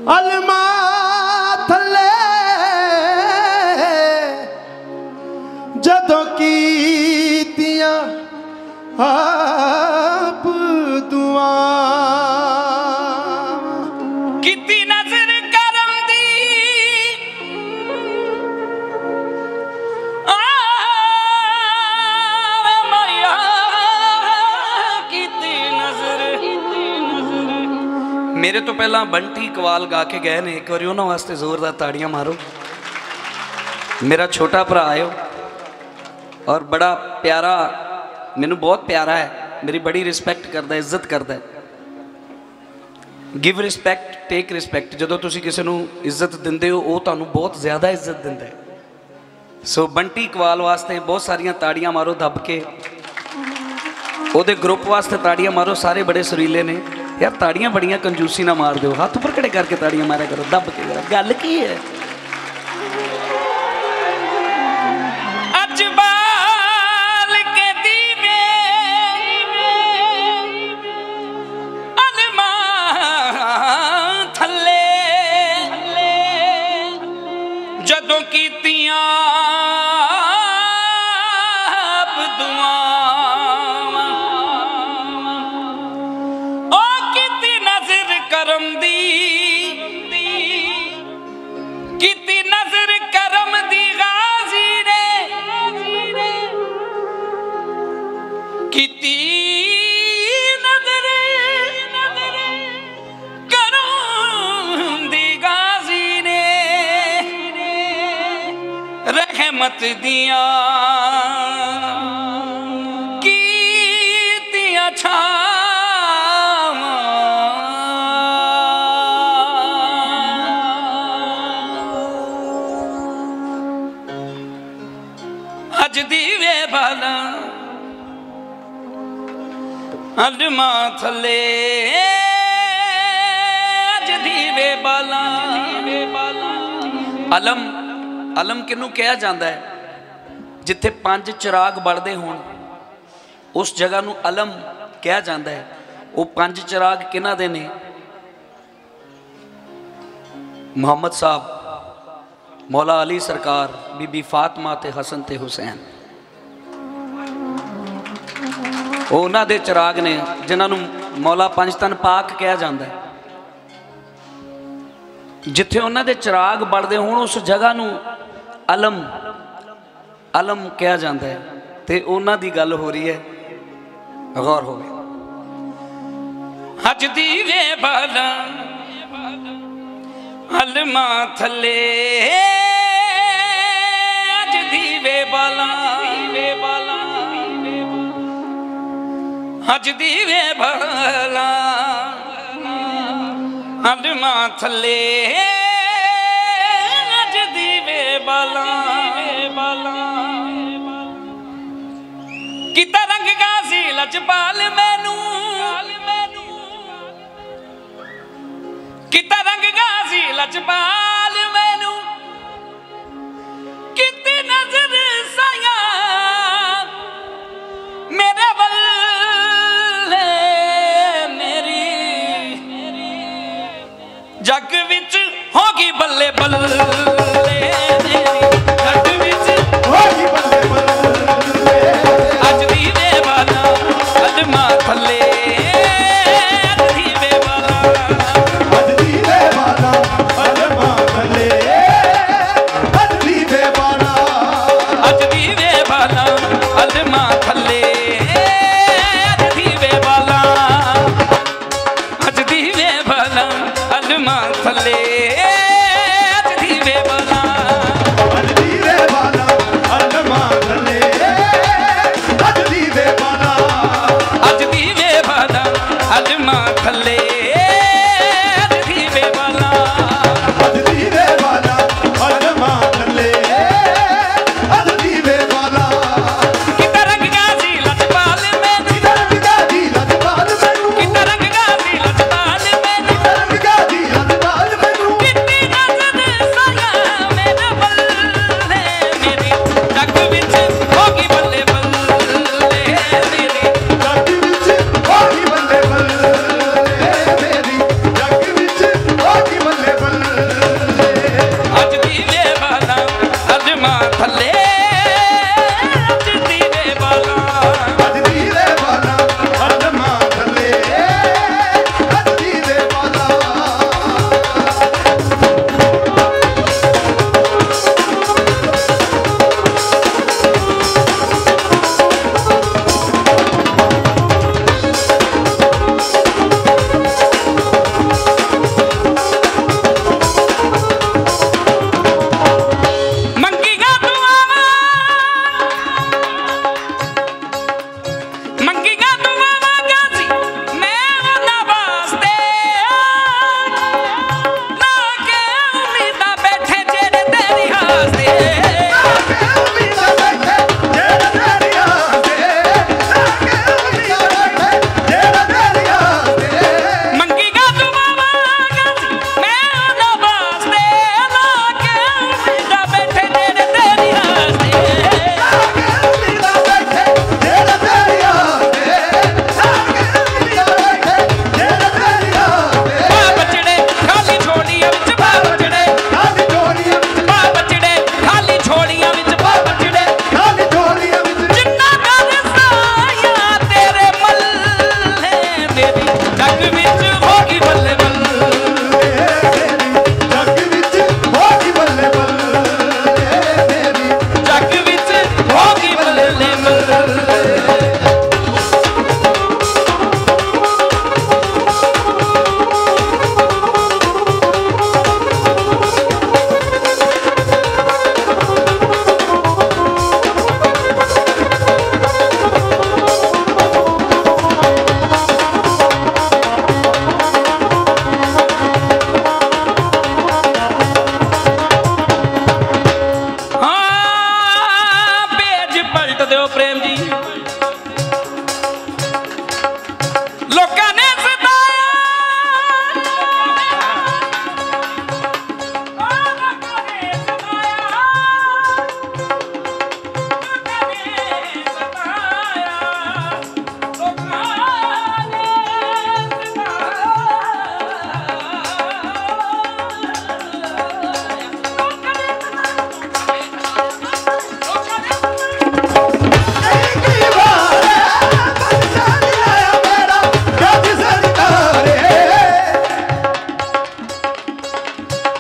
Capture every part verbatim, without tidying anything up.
अलमा थले जदों कीतियां आप दुआ किती नजर करम दी माया किती नजर मेरे तो पहला बंटी कवाल गा के गए ने, एक बार उन्होंने वास्ते जोरदार ताड़ियां मारो। मेरा छोटा भरा आयो और बड़ा प्यारा, मैनू बहुत प्यारा है, मेरी बड़ी रिस्पैक्ट करता है, इज्जत करता है। गिव रिस्पैक्ट टेक रिस्पैक्ट, जो तुसी किसी नू इज्जत दिंदे हो वो तुहानू बहुत ज़्यादा इज्जत दिंदा है। सो बंटी कवाल वास्ते बहुत सारियां ताड़ियां मारो दब के, ओदे ग्रुप वास्ते ताड़ियां मारो, सारे बड़े सुरीले ने यार। ताड़ियां बड़ियां कंजूसी ना मार दो, हाथ ऊपर खड़े करके ताड़ियां मारा करो दब के। गल की है जदों कीतियां आप दुआवां ओ किती नजर करम दी, किती नजर करम दी गाजी ने, किती नजर करम दी गाजी ने, रहमत दिया कीतियां छावां अज दीवे बाला अदमा थले, अज दीवे बाला अलम अलम किनू कहा जाता है? जिथे पंज चिराग बलते होण उस जगह नू अलम कहा जाता है। वो पंज चिराग किन्हां दे ने? मुहम्मद साहब, मौला अली सरकार, बीबी फातिमा ते हसन ते हुसैन, वो उन्हां दे चिराग ने जिन्हां नू मौला पंजतन पाक कहा जाता है। जिथे उन्हां दे चिराग बलते होण उस जगह नू अलम अलम कहा जाता है। तो उन्हां दी गल हो रही है, गौर हो। हज दीवे बाला अलमा थले, अज दीवे बाला हज दीवे बाला अलमा थले, अज दीवे बाला किता रंग गाजी लजपाल मैनू, किता रंग गाजी लजपाल मैनू, किती नजर साया मेरे बल्ले, मेरी जग विच होगी बल्ले बल्ले, जग विच होगी बल्ले बल्ले, अज दीवे बाला अलमा थले, अज दीवे बाला अज दीवे बाला अलमा थले, अज दीवे बाला अज दीवे बाला अलमा थले, अज दीवे बाला अज दीवे बाला अलमा थले, अज दीवे बाला अज दीवे बाला अलमा थले, अज दीवे बाला अज दीवे बाला अलमा थले, अज दीवे बाला अज दीवे बाला अलमा थले, अज दीवे बाला किता रंग गाजी लजपाल मैनू, किता रंग गाजी लजपाल मैनू, किता रंग गाजी लजपाल मैनू, किता रंग गाजी लजपाल मैनू, किती नजर साया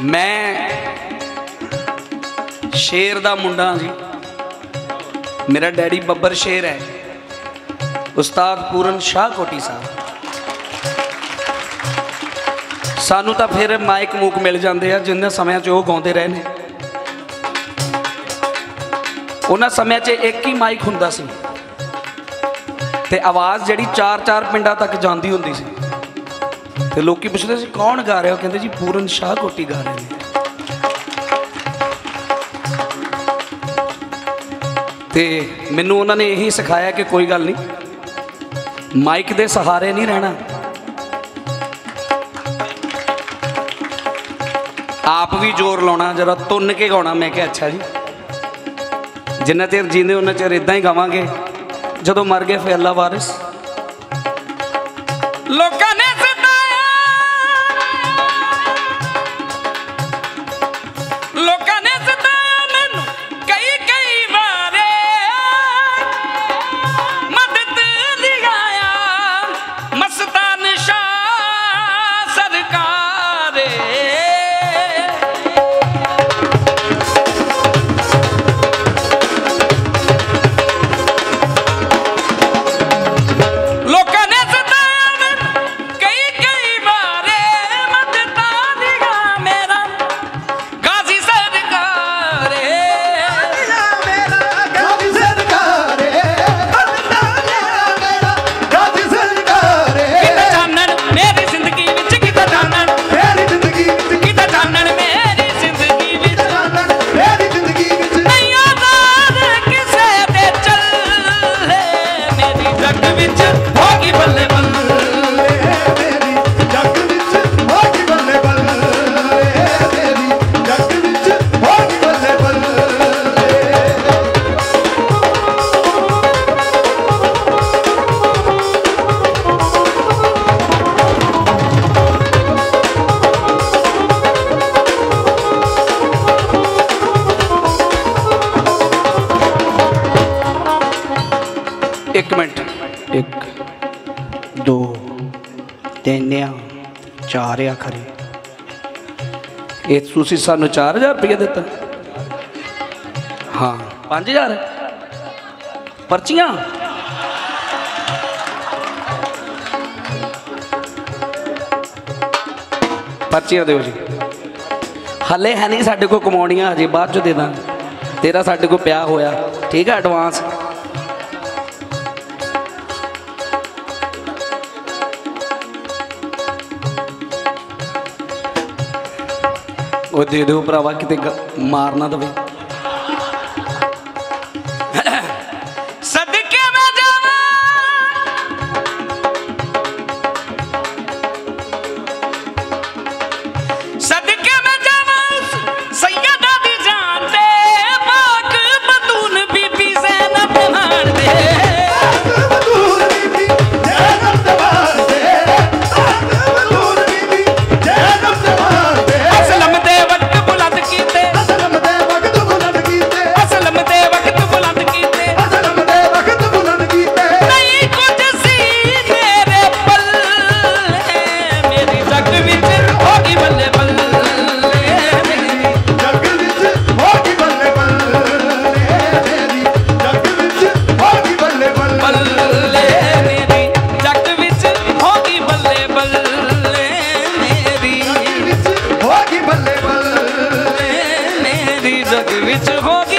मैं शेर दा मुंडा जी। मेरा डैडी बब्बर शेर है, उस्ताद पूरन शाह कोटी साहब। सानू तो फिर माइक मूक मिल जाते हैं जिन्हें समय वो गाते रहे ने। उन्होंने समय एक ही माइक हुंदा सी ते आवाज़ जी चार चार पिंडा तक जाती होंदी सी। ते लोग पुछते सी कौन गा रहे हो, कहते जी पूरन शाह कोटी गा रहे हैं। ते मैनू उन्होंने यही सिखाया कि कोई गल नहीं, माइक दे सहारे नहीं रहना, आप भी जोर लाना, जरा तुन के गाना। मैं क्या अच्छा जी, जिन्ना चिर जींदे उन्ना चिर इदां ही गावांगे, जदों मर गए फिर अल्लाह वारिस। लोकां ने सताया, लोकां ने सताया मैनू कई कई बारे, मदद लिगाया मस्तान शाह सरकार। एक मिनट, एक दो तीन चार आ खरे। ये तुसी सानू चार हजार रुपया दिता? हाँ पाँच हजार पर्चियां। पर्चियां दो जी, हले है नहीं साढ़े को कमाउणियां, अजे बाद चो दे दा। तेरा साढ़े को पिया होया, ठीक है एडवांस। वो दे दो भरावा, किते मार ना दवे। सदके में जावा सदके में जावा सैयदा दी जान दे, पाक बतून बीबी ज़ैनब मार दे, बतून बीबी ज़ैनब मार दे, बतून बीबी ज़ैनब मार दे। असलम दे वक्त बुलंद कीते, असलम दे वक्त बुलंद कीते, असलम दे वक्त बुलंद कीते, असलम दे वक्त बुलंद कीते। नहीं कुछ सी मेरे पल्ले, मेरी जग विच होगी बल्ले बल्ले, जग विच होगी बल्ले बल्ले, मेरी जग विच होगी बल्ले बल्ले, बल्ले मेरी जग विच होगी बल्ले बल्ले, मेरी जग विच होगी बल्ले बल्ले, मेरी जग विच होगी